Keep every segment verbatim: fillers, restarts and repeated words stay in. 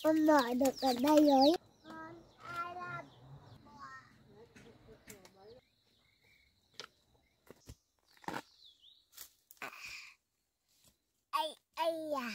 Con nợ được ở đây rồi. Con ai làm? Ai ai à.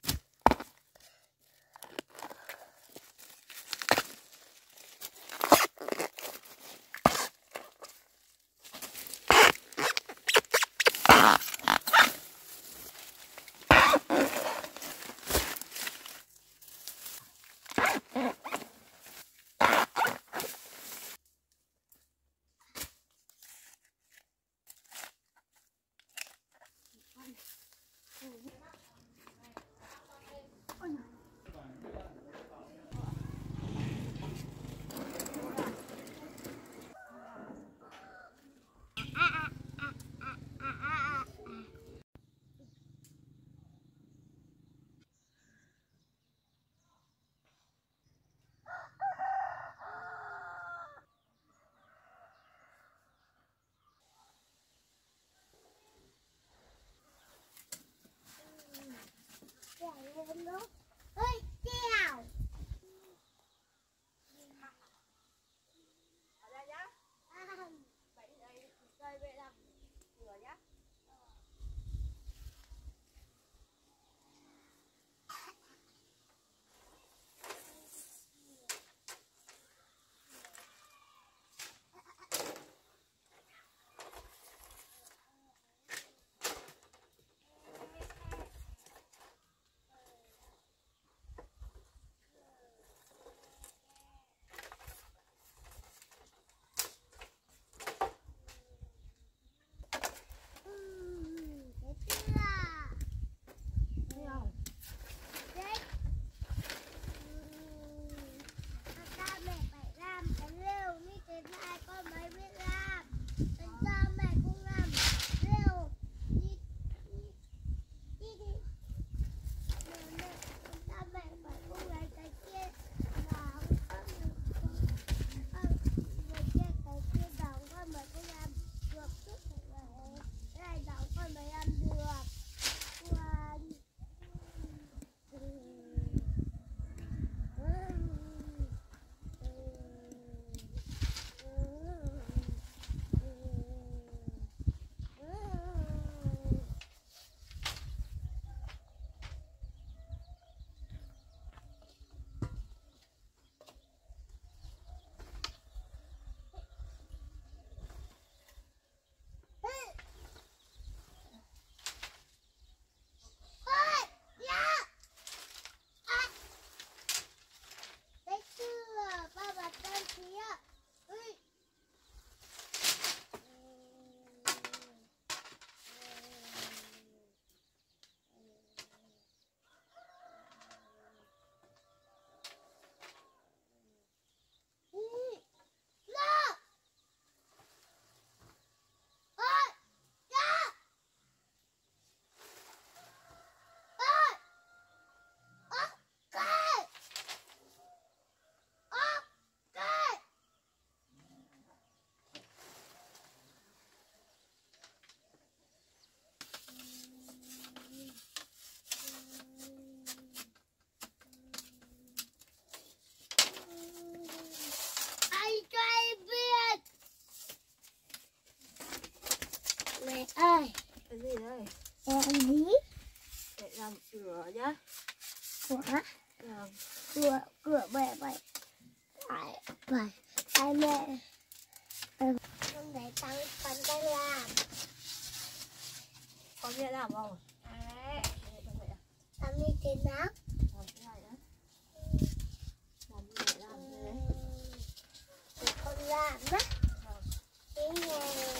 Ơi, chào. Ở đây nhá. Vậy đây cây về làm cửa nhá. Mẹ ơi. Cái gì đây? Em gì? Để làm cửa nhá. Cửa? Làm. Cửa, cửa mẹ mẹ. Phải, phải. Ai mẹ? Con để tăng con tay làm. Con biết làm không? À. Làm như thế nào? Làm cái này đó. Làm như thế làm thế đấy. Để con làm á. Cái này.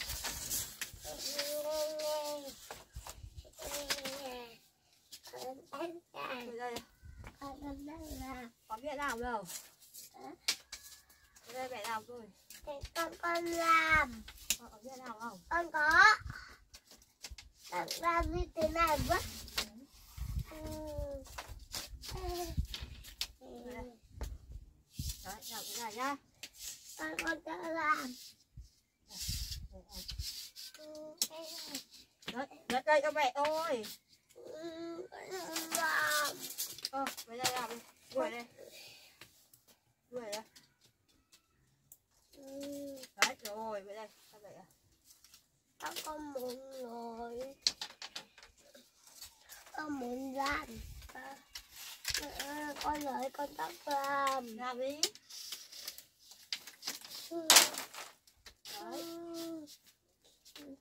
Đây. Con đang làm. Có biết làm đâu? Đây mẹ làm rồi. Con con làm. Con có biết làm không? Con có. Con làm như thế này quá. Đấy, làm cái này nhá. Con con sẽ làm. Đấy, đấy đây cho mẹ thôi. Làm. Ờ, bây giờ làm đi. Ngồi đây. Vậy đây. Ừ. Đấy, rồi, vậy đây. Sao vậy à? Con con muốn ngồi. Con muốn làm. À, à, con lấy con tóc làm. Làm đi. Ừ. Đấy. Ừ.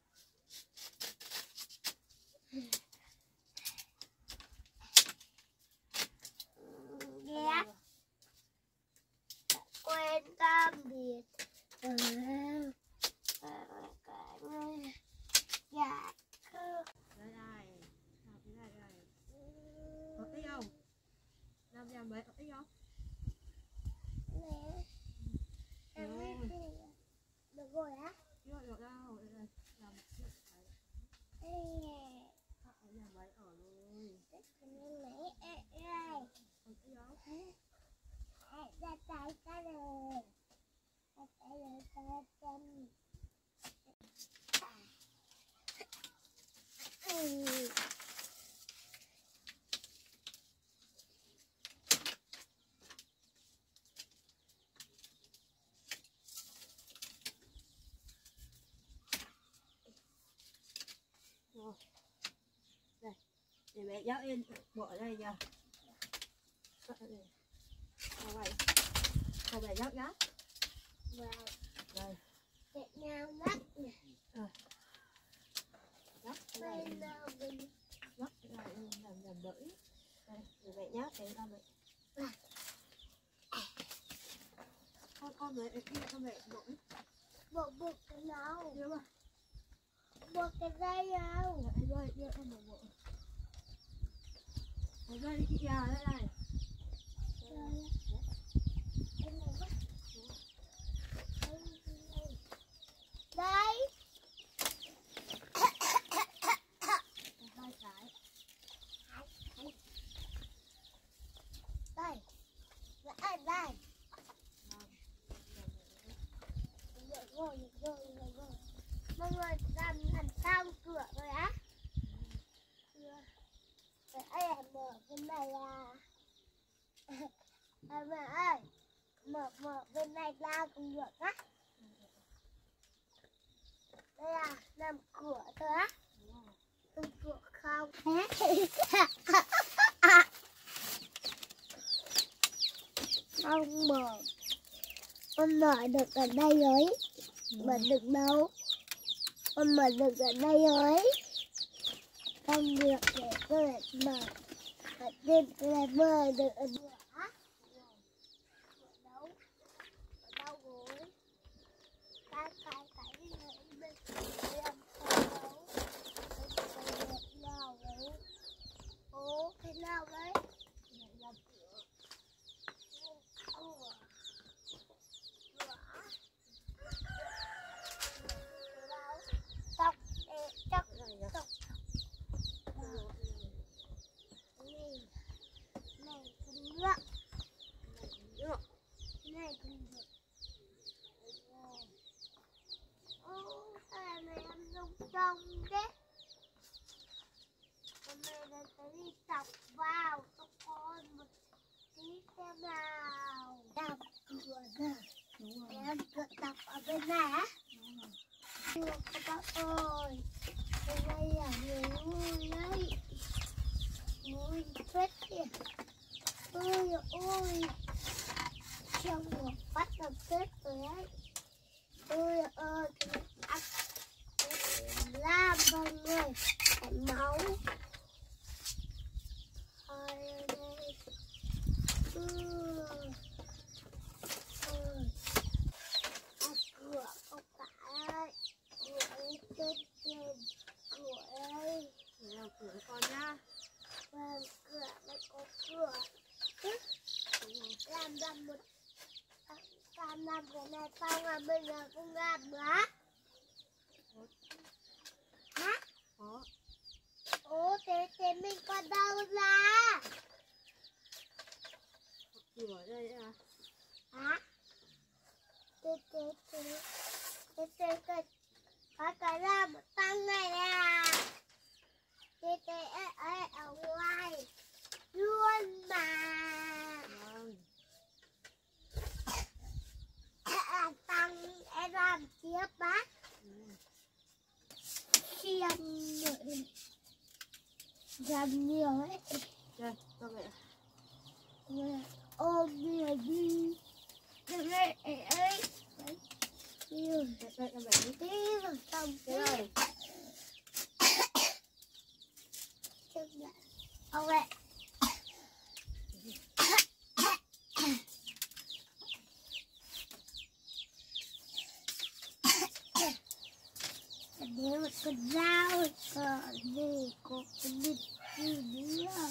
Ghét. Quên tạm biệt. À, à, dạ. Đây này. Làm cái này đây. Có ít không? Làm làm vậy, có ít không? Nè. Em Rồi. biết gì? Được rồi á. Chưa được đâu. Đây đây. Làm trước. Ê. Làm vậy ở rồi. Con lấy ê ê. Có ít không? Ra tay cái này. Ra tay rồi ra chân. Ừ. Rồi. Đây. Để mẹ dắt in bộ ở đây nha. Sao vậy? Sao mẹ dắt nhá? Wow. Đây. Việt Nam lắc nè. Rồi. Dắt cái này. Bên nào mình Dắt cái này làm làm bẫy. Đây, để mẹ nhá, để con mẹ. Con con mẹ kia con mẹ bẫy. buộc buộc cái nào. Đưa mà. Buộc cái dây nào. Đây đây, đưa con một bộ. Ở đây chị à đây này. Đây. Hai cái. Đây. Đây đây. Được rồi, được rồi, được rồi. Mọi người làm làm xong cửa rồi á. Rồi em mở bên này là em ơi, mở mở bên này ra cũng được á. Đây là làm cửa thôi á. Làm cửa không. Không mở. Con mở được ở đây rồi. Mở được đâu. Con mở được ở đây rồi. Không được để tôi lại mở. Ở trên tôi lại mở được ở cửa á. Ở đâu? Ở đâu rồi? Cái cái cái này bên đây làm sao đâu? Cái nào đấy? Ồ, cái nào đấy? Này là cửa. Cửa. Cửa. Cửa đâu? Tóc, tóc, tóc. Này, này cũng được. Được. Này cũng được. Ô, sao này em lung tung thế? Hôm nay là phải đi tập vào cho con một tí xem nào. Làm cửa nè. Đúng rồi. Em cửa tập ở bên này á. Đúng rồi. Được các bác ơi. Bên đây là người vui đấy. Vui phết kìa. Ôi ôi. Trong một phát là phết rồi đấy. Ôi ơi. Ăn. Làm mọi người. Cái máu. Ở đây. Ừ. Ừ. À, cửa không phải ơi. Cửa ấy trên trên. Cửa ấy. Để làm cửa con nhá. Vâng, cửa nó có cửa. Tức. Làm làm một. Làm làm cái này xong rồi bây giờ cũng làm nữa. Hả? Có. Ồ, thế thế mình có đâu ra? Cửa ở đây à? Hả? Thế thế thế. Thế thế thế. Có cái là một tăng này nè. Thế thế ấy ấy ở ngoài. Luôn mà. Vâng. Làm nhiều ấy. Đây, cho mẹ. Mẹ ôm nhiều đi. Đây đây ấy. Đấy. Nhiều. Đây, đây, cho mẹ đi. Đi rồi xong. Đây đây. Chấp lại. Ông mẹ. Để một con dao sợ gì có cái địch gì nữa.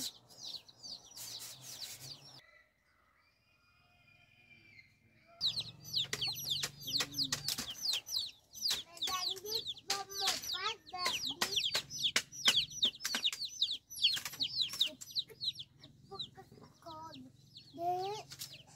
Mẹ đánh đít bông một phát đẹp đi. Con đấy.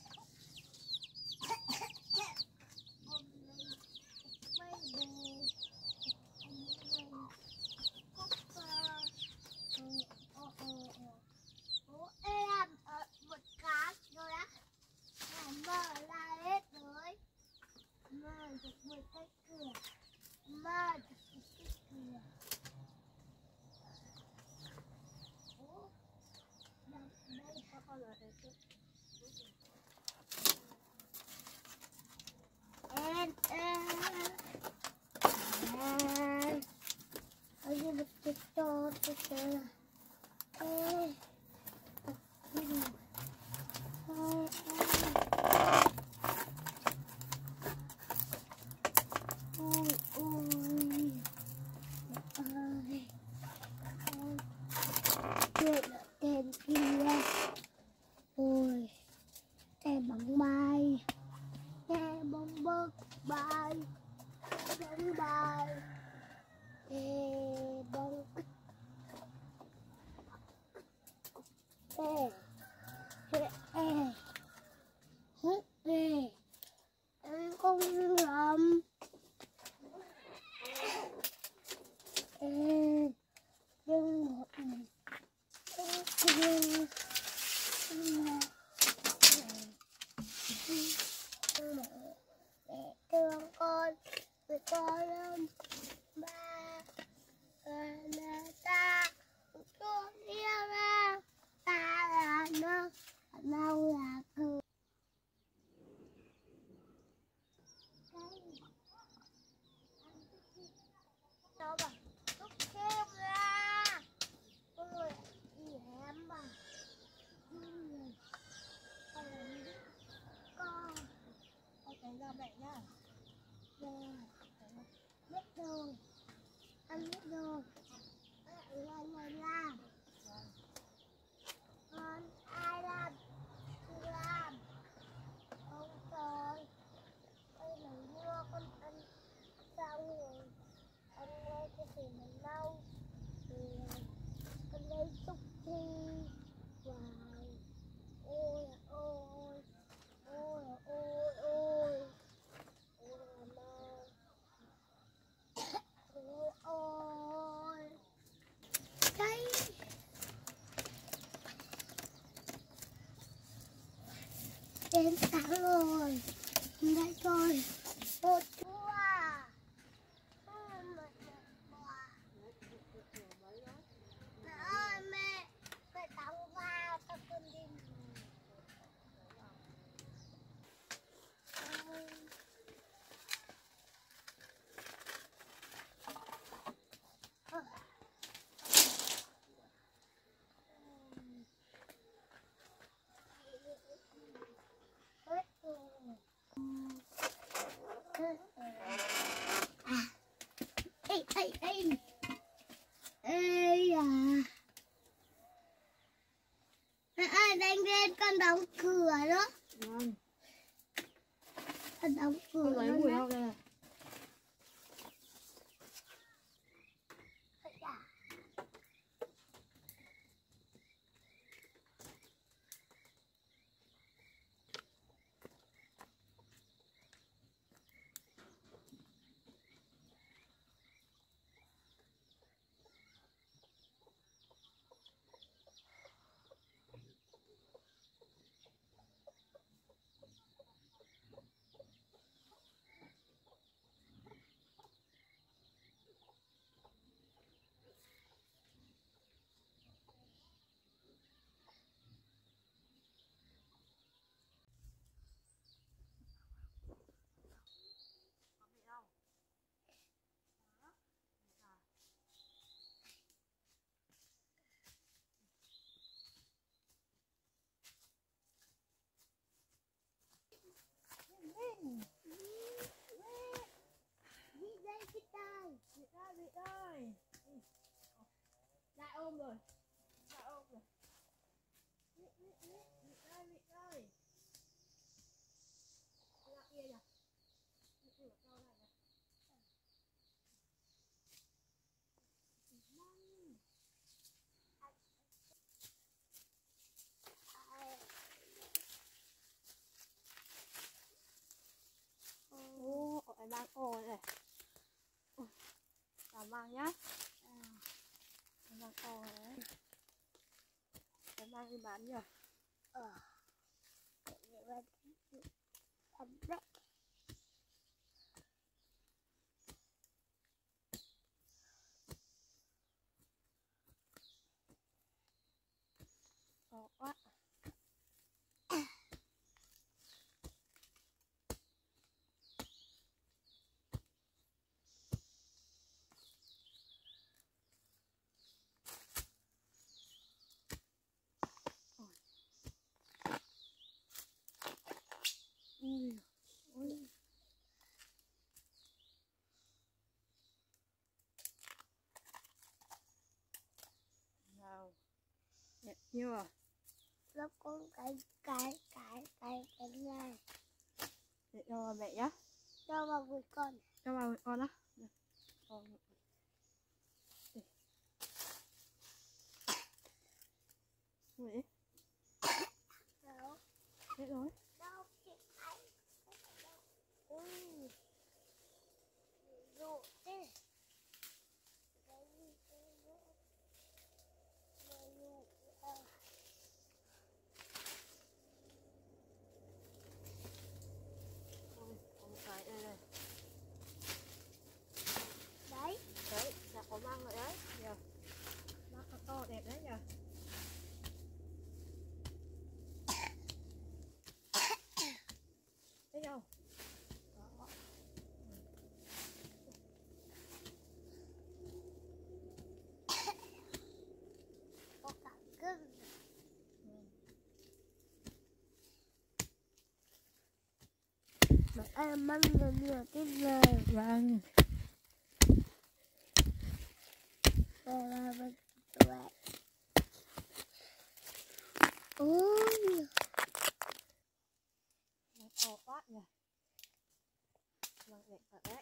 Bố em ở một cái rồi á, mở ra hết rồi, mở được một cái cửa, mở được một cái cửa. Bố đọc đây có con ở đây chứ? Em em em ở đây một cái to cái kia. Ê, ôi, ôi, ôi, ôi, chuyện ở tên kia, ôi, tên bóng bay, nghe bóng bớt bay, bóng bay, ê, bóng ê, ê, ê, hết ê, em không làm, ê, nhưng một mình, em thương, mẹ, mẹ thương con, với con lắm, ba, là ta, con yêu em. Ta là nó, đâu là cười. Đâu mà, lúc kêu ra. Ôi, em mà. Con. Con thấy ra mẹ nhá. Rồi, biết rồi. Anh biết rồi. Anh này làm. Con ai làm? Chị làm. Ông trời. Ôi nắng mưa con ăn xong rồi. Con nghe cái gì mà lâu. Rồi con lấy xúc thi. Wow. Ôi ôi. Ôi ôi ôi. Ôi là mơ. Ôi ôi. Đây. Đến sáng rồi. Đây rồi. Một chua à. Mẹ ơi mẹ. Mẹ tắm vào cho con đi. Ê, ê, ê. Ê à. Mẹ ơi, đánh lên con đóng cửa đó. Vâng. Con đóng cửa. Con lấy mùi không đây này? ơi. Lại ôm rồi. Lại ôm rồi. Mịt mịt mịt mịt ơi mịt ơi. Lại kia nhỉ. Mịt mịt cho này nè. Ô, ở đang ồ này. Cảm ơn nhá. Em đang ồ đấy. Em đang đi bán nhỉ? Ờ. Thật đấy. Ồ quá. Ui, ui. Nào. Đẹp chưa? Nó có cái cái cái cái cái này. Để cho bà mẹ nhá. Cho vào với con. Cho vào với con á. Được. Con. Để. Ui. Đâu? Hết rồi. Đâu chị anh? Ui. Dụ thế. Đấy như thế nữa. Đây như thế. Ôi, có một cái đây này. Đấy. Đấy, đã có mang rồi đấy. Nhờ. Mang to to đẹp đấy nhờ. Thấy không? Đó. Có cả cưng. Mà em mang nhiều nhiều cái về. Vâng. Về là mình tuệ. Ôi. To quá nhỉ. Vâng, đẹp thật đấy.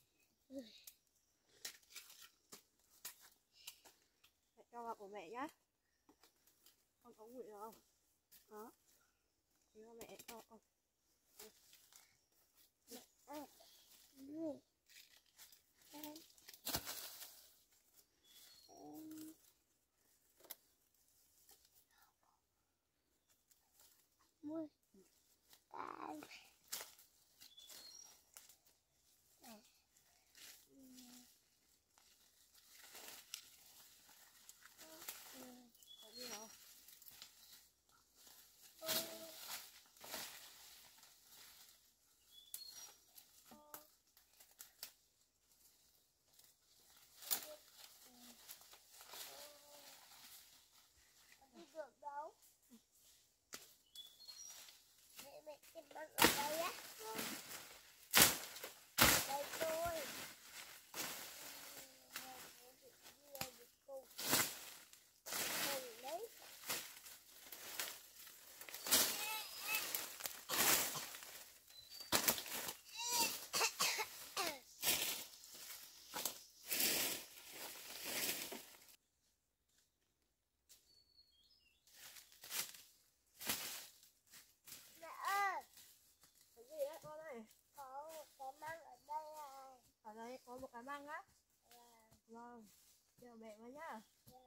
Mẹ cho vào của mẹ nhá. Con có ngụy được không? Có. Thì mẹ cho con. Ê. Ê. Em. Em. Mua. Em. Có gì không? Đi được đâu? Mẹ mẹ tìm bằng ở đây á. Đây tôi. Lấy. Mẹ ơi. Cái gì đấy con ơi? Có một cái măng ở đây à. Ở đây có một cái măng á. Vâng. Vâng. Chờ mẹ với nhá. Vâng.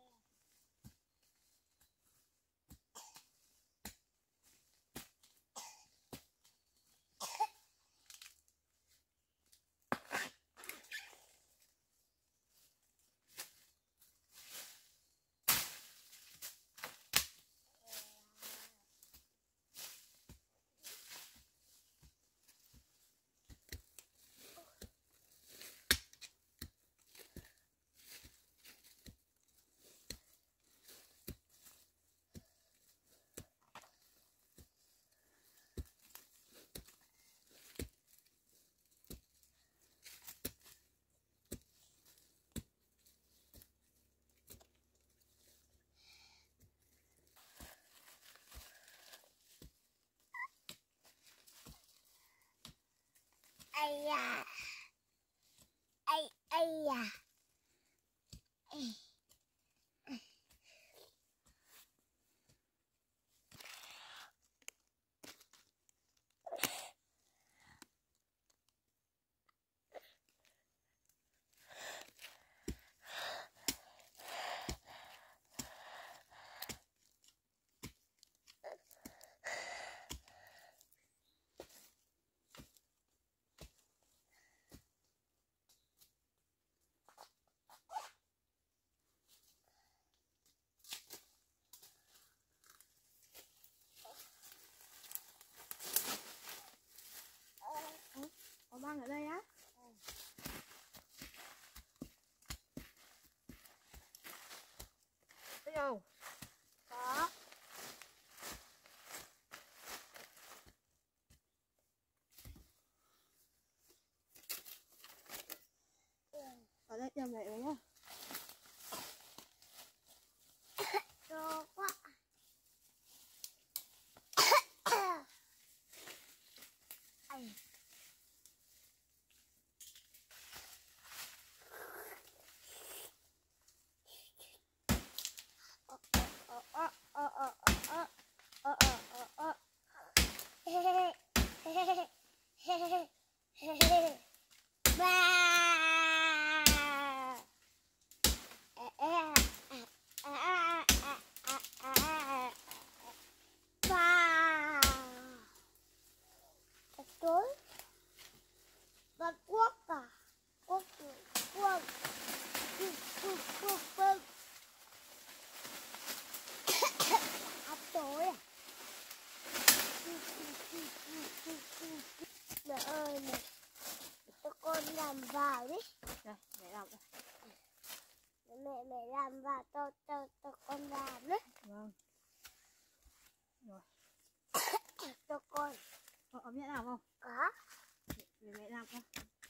cho cho cho con làm đấy. Vâng. Rồi. Cho con. Có ấm nhẹ nào không? Có. Để mẹ làm con.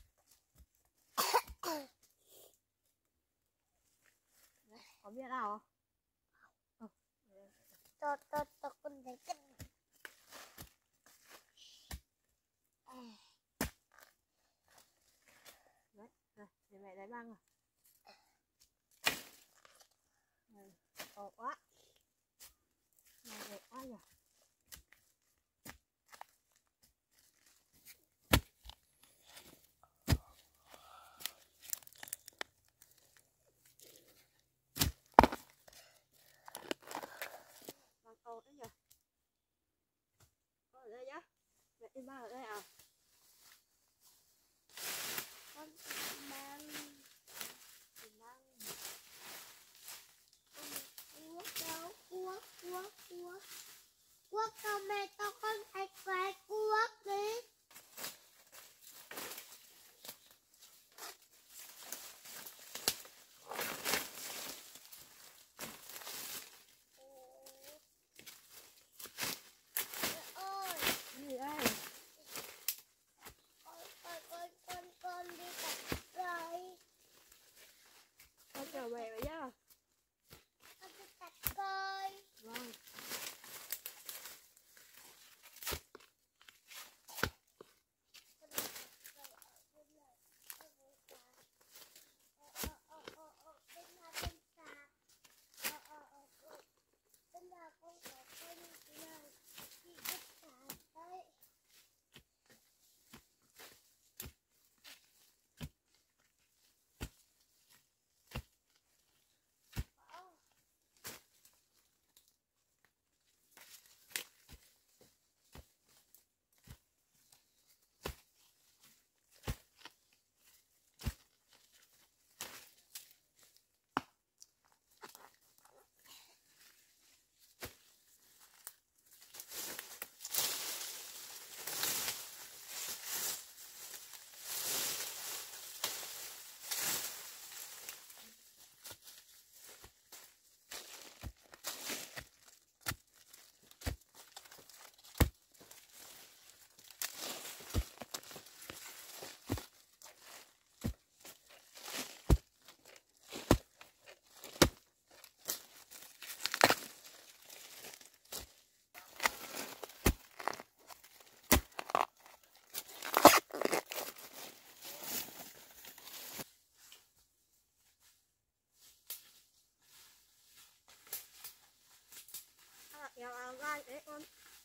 Đấy, có biết nào không? Ừ. Cho cho cho con thấy cái. Đấy, này, để mẹ lấy băng rồi. Này, to quá. Này đẹp quá nhỉ. Băng to đấy nhỉ. Có ở đây nhá. Mẹ in băng ở đây à? Con mang mang cuốc đâu cuốc cuốc cuốc cuốc đâu mẹ cho con thấy cái cuốc đi. Ơi Gì đây? con con con con con đi tập rồi. Con trở về vậy nhá. Con đi tập coi. Vâng. Kéo áo gai đấy con.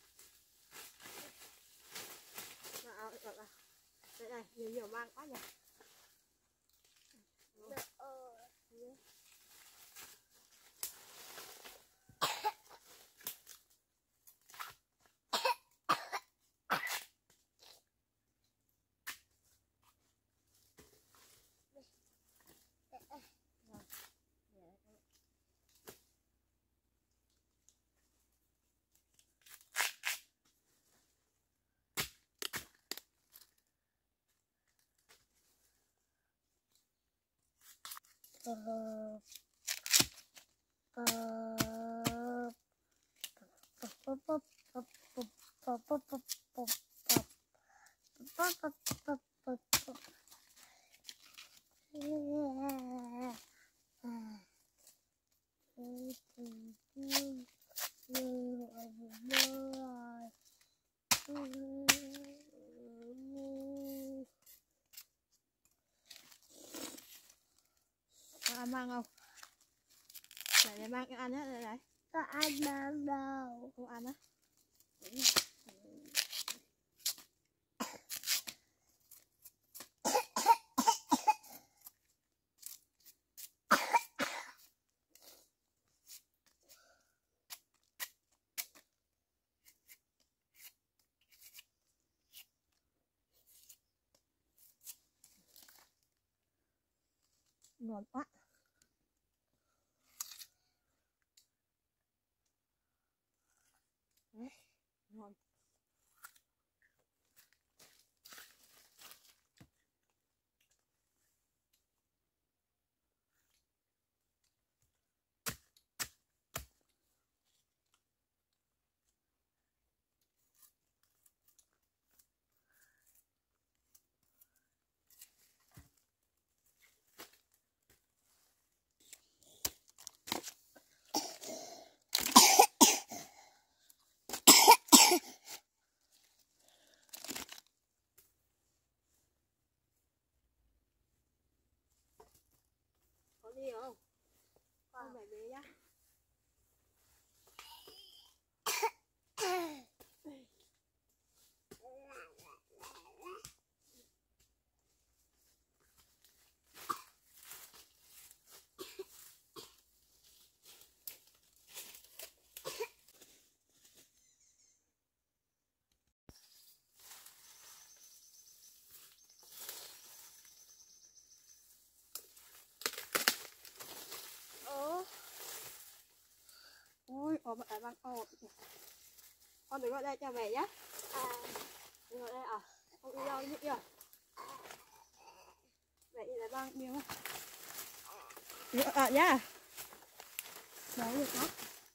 Mà áo gọi là đây này, nhiều nhiều mang quá nhỉ. Ờ. Ờ. Ờ. Pop pop pop pop pop pop pop pop pop pop pop pop pop. Có ăn mang không? Để để mang cái ăn nhé, đây này. Có ăn mang đâu. Không ăn á. Ngon quá. Đấy, ngon. có một cái băng ô. Con đứng ở đây cho mẹ nhé. Đứng ở đây à? Không đi đâu, đi kìa. Mẹ đi lấy băng miếng không? Đứng ở nhá. Đấy được đó.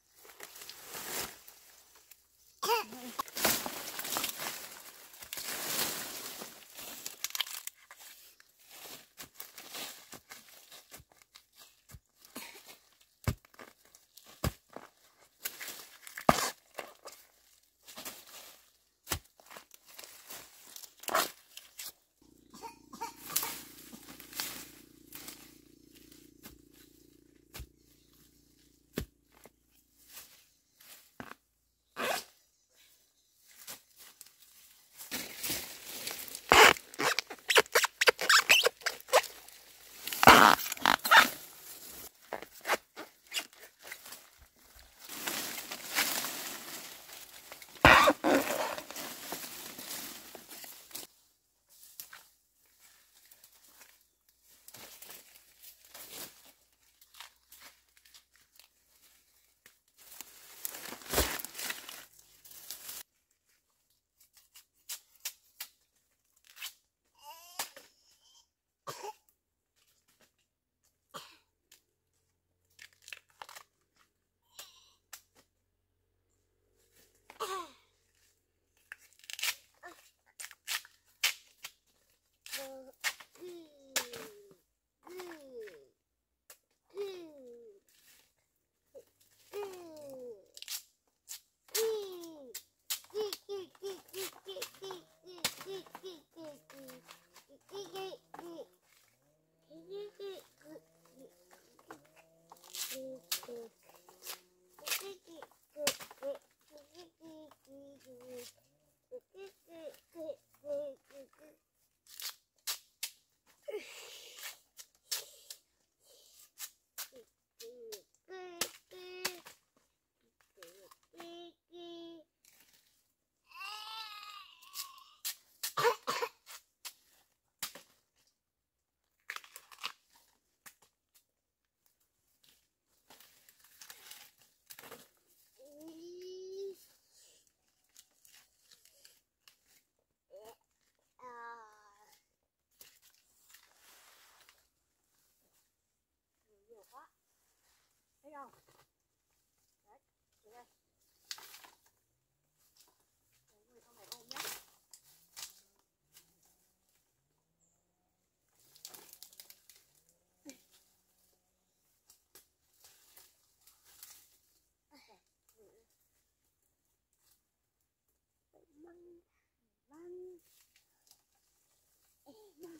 Thấy không? Đấy, xuống đây. Đấy, người con này ôm nhé. Măng, măng, măng.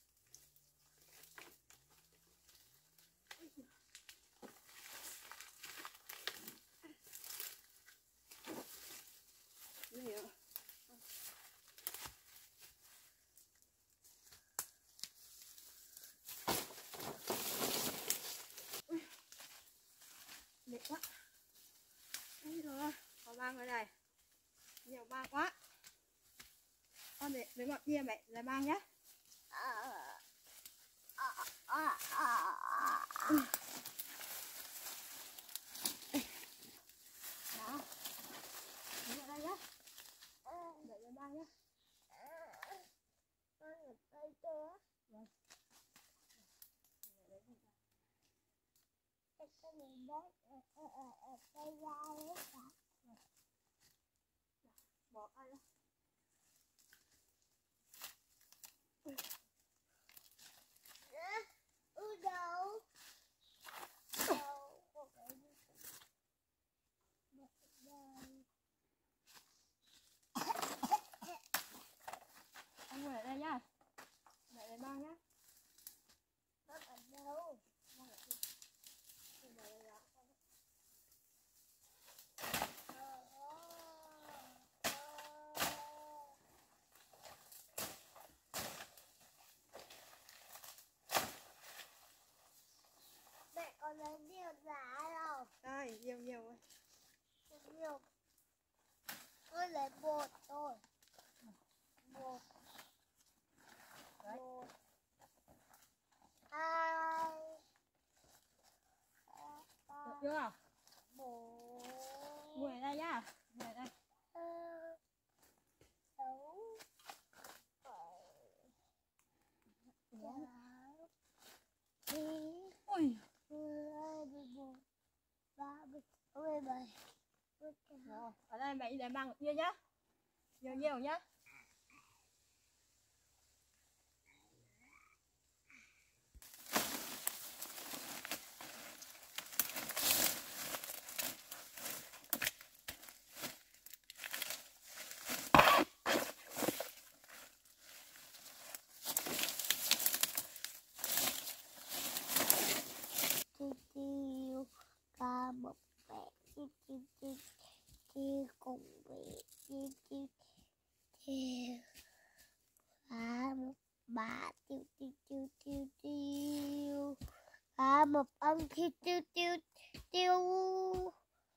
Mệt quá. Ôi rồi, có băng ở đây. Nhiều băng quá. Con để với mọi kia mẹ lấy băng nhé. Đó. Đứng ở đây nhé. Để lấy băng nhé. Con ở đây chưa? Vâng. Cái gì đấy ở ở ở ở đây ra đấy cả. Bỏ ai đó. Ừ đâu? Đâu? Có cái gì? Đây. Anh ngồi ở đây nhá. Mẹ lấy băng nhá. Con ở đâu? Băng ở đây. Không vào đây đó. Mẹ con lấy nhiều giá đâu? Đây, nhiều nhiều rồi. Không nhiều. Con lấy bột thôi. Bột. Đấy. Bột. Hai. Được chưa? Bột. Ngồi ở đây nhá. Ngồi ở đây. Sáu, bảy, tám, Ui. mười, mười một, ba mươi, mười bảy. Rồi, ở đây mẹ đi lấy mang kia nhá. Nhiều nhiều nhá. Chiêu ca một mẹ chiêu chiêu chiêu chiêu cùng mẹ chiêu chiêu chiêu ca một bà chiêu chiêu chiêu chiêu chiêu ca một ông chiêu chiêu chiêu chiêu.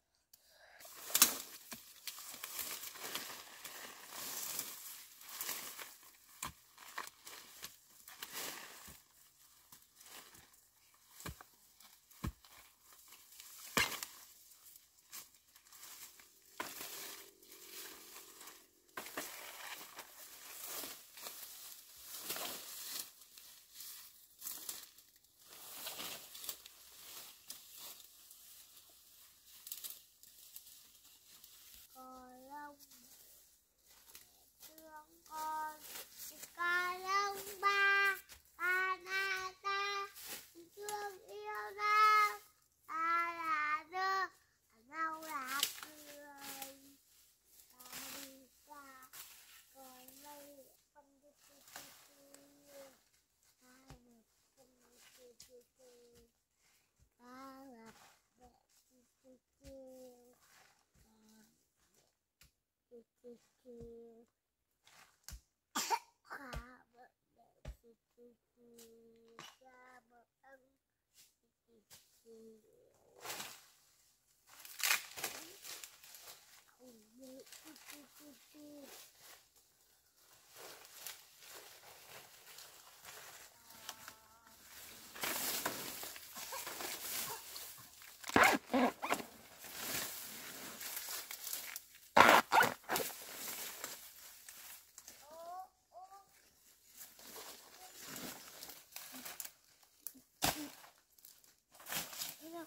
Cò lông thương con cò lông ba ba na ta thương yêu nhau ta là đứa nhau là cười ta đi xa còn đây không đi đi đi đi ta một không đi đi đi đi ta là mẹ đi đi đi Chiêu chiêu chiêu ca một mẹ chiêu chiêu chiêu ca một ông chiêu chiêu cùng mẹ chiêu chiêu chiêu chiêu. Hãy subscribe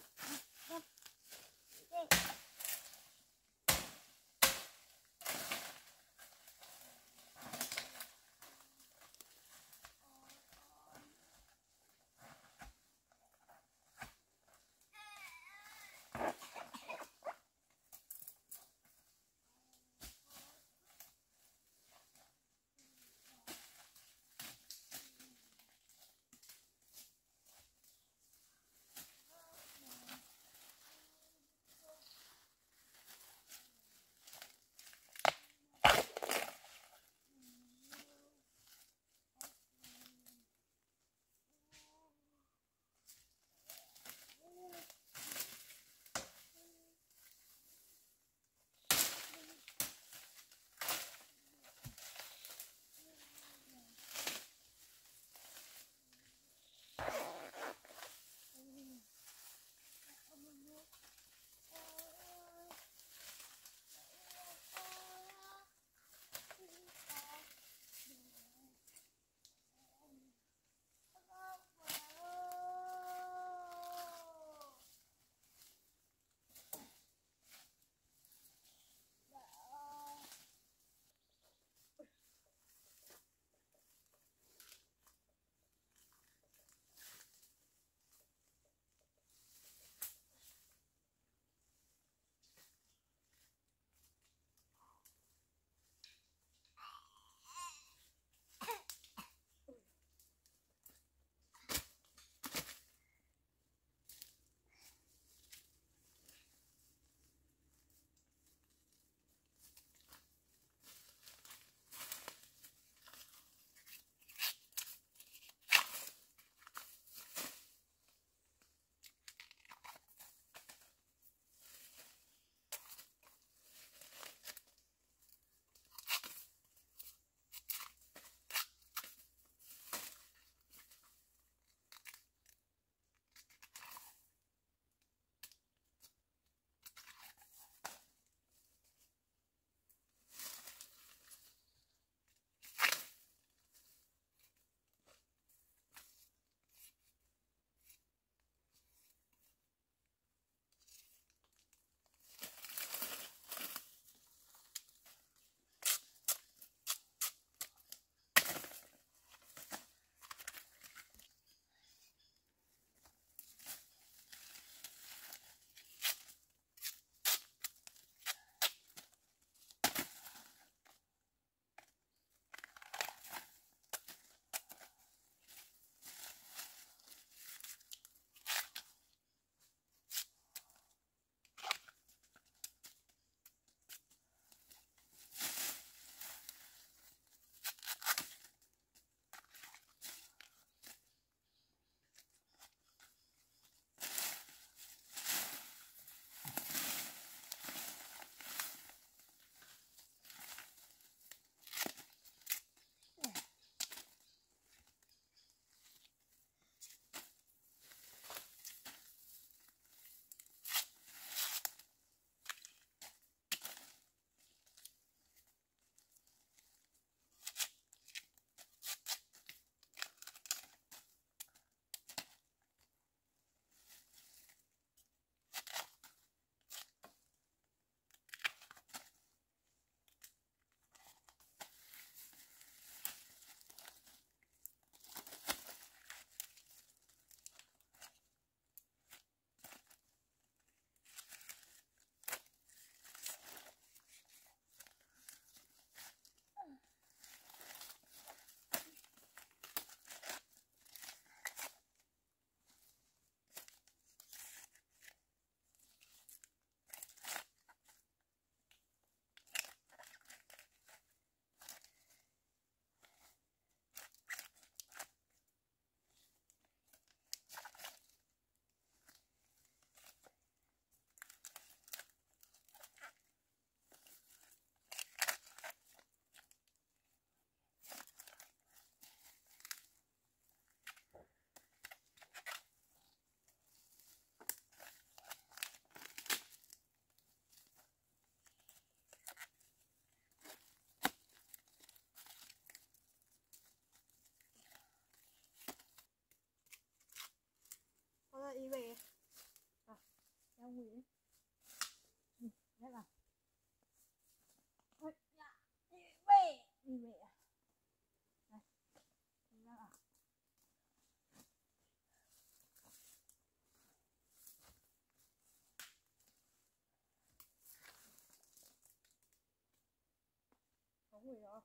mùi rồi.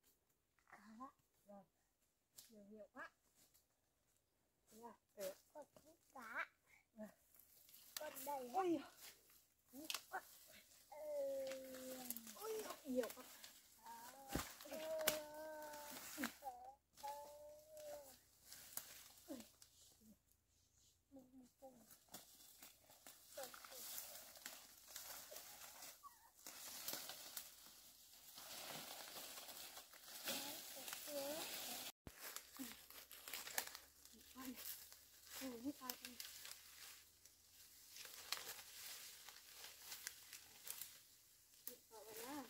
Rồi. Nhiều nhiều quá. Nha, ừ. Con cá. Ừ. Con đầy. Ôi. Ừ. Ôi, nhiều quá. Ừ, hít ai không? Hít vào rồi nhá.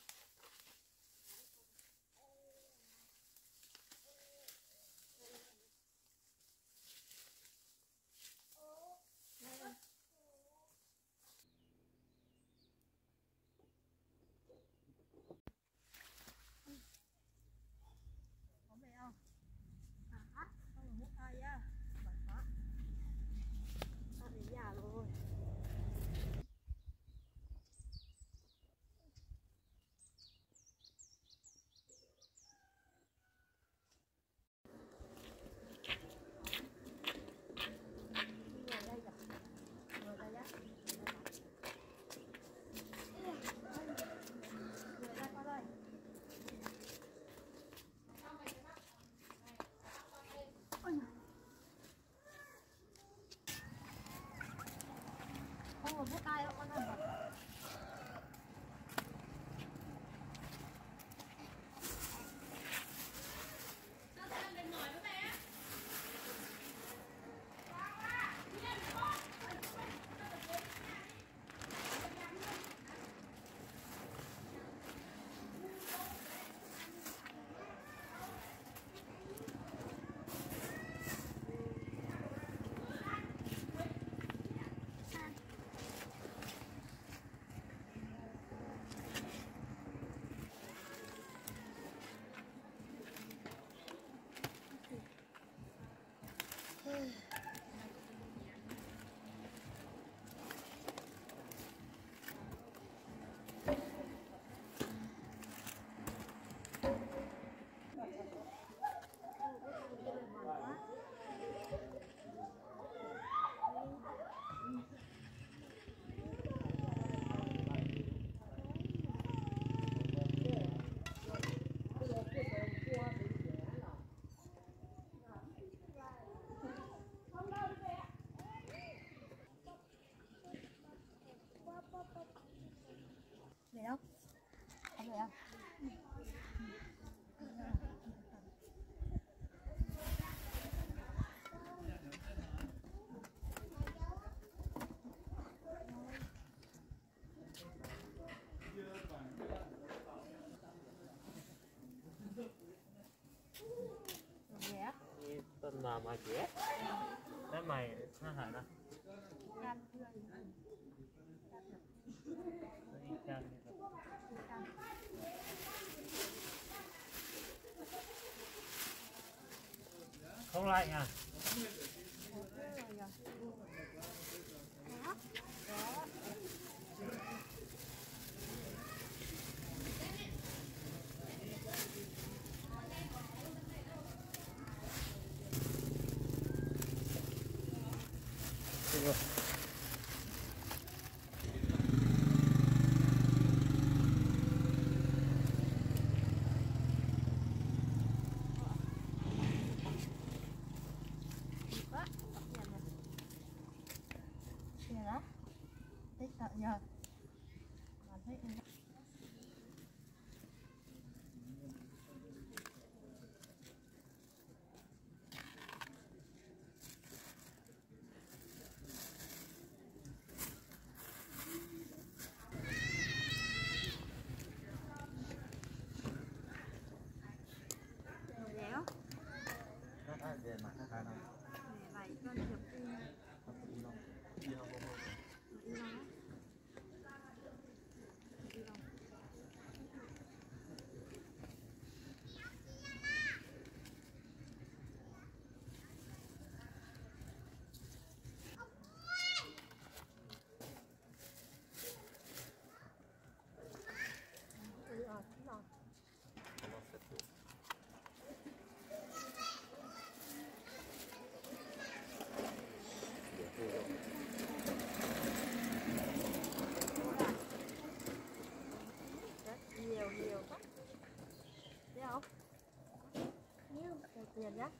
Có mẹ không? À, không được hút ai nhá. Bẩn quá. Ăn đến nhà rồi. Ngồi đây kìa. Ngồi đây nhá. Ngồi đây con ơi. Ôi. Không có hút ai đâu con ơi. Về đâu? Không về đâu? Về á? Tên là mà chị ép. Cái mày nó hại nó. Can thương. Nó y chang như vậy. Không lạnh à? Được rồi. Quá, tập nhầm rồi. Kìa đó. Thích sợ nhờ. Bạn thích không? Déo. Nó đã về mặt nó hại nó. Để vậy con chụp đi. Nó đi đâu? Đi đâu không? Đi đâu? Đi đâu? nhiệt nhá.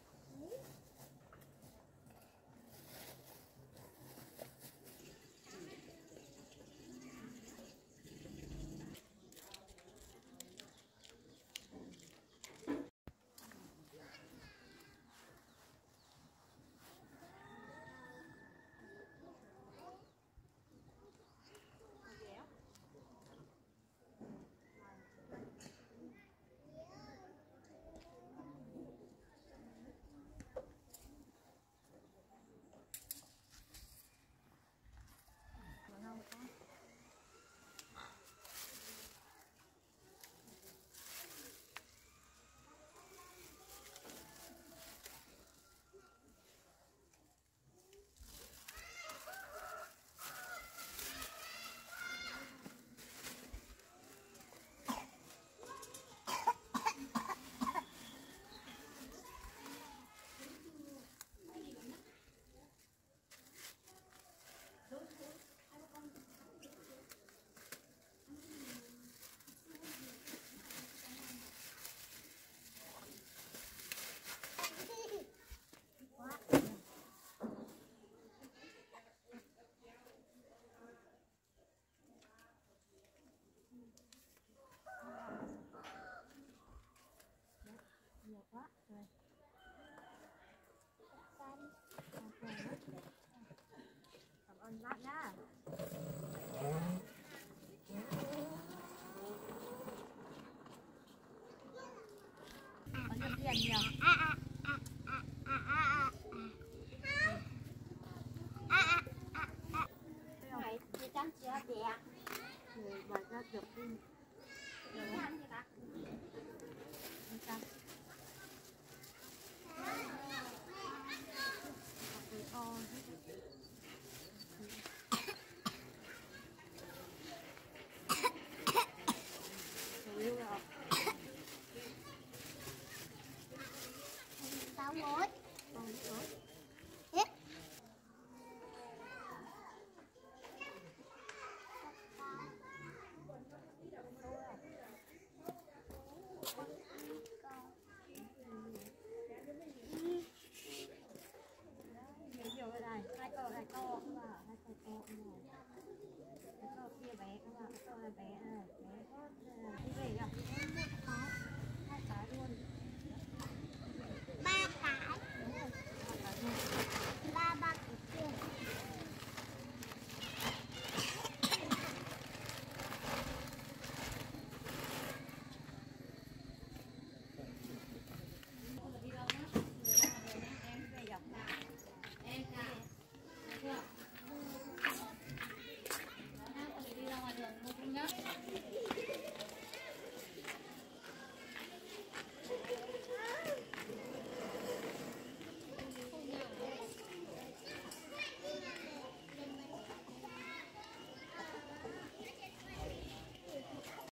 Nhiều quá rồi. Cảm ơn bác nhá. Có nhiều tiền nhiều. Này thì chăm chưa đẹp. Rồi bà ra được đi. Rồi Chăm gì cả. đi chăm. Cái o rồi rồi. Tao ngồi. Con nữa. Hết. Nhiều nhiều đây này, hai cờ này to cũng vào, hai cờ to cũng vào. Cái cờ kia bé cũng vào, cái cờ này bé này.